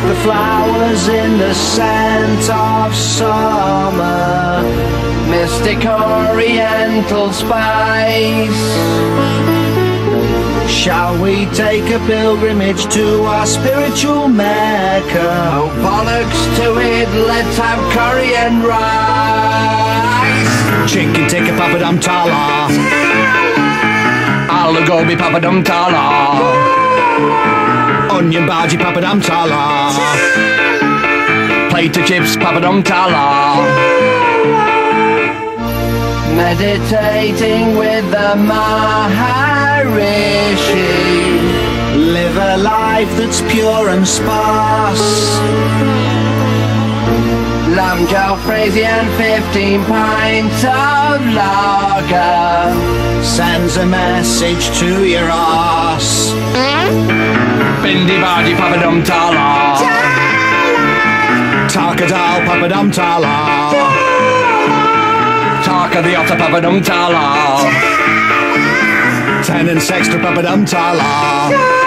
the flowers in the scent of summer, mystic oriental spice. Shall we take a pilgrimage to our spiritual Mecca? Oh, bollocks to it, let's have curry and rice. Chicken tikka papadum tala, Aloo gobi papadum tala, onion bhaji papadum tala, plate of chips papadum tala. Meditating with the Maharishi, live a life that's pure and sparse. Lamb jalfrezi and 15 pints of lager Sends a message to your arse. Bindi bhaji papadum tala, Taka dal papadum tala, Taka the otter papadum tala, 10 and sextra papadum tala.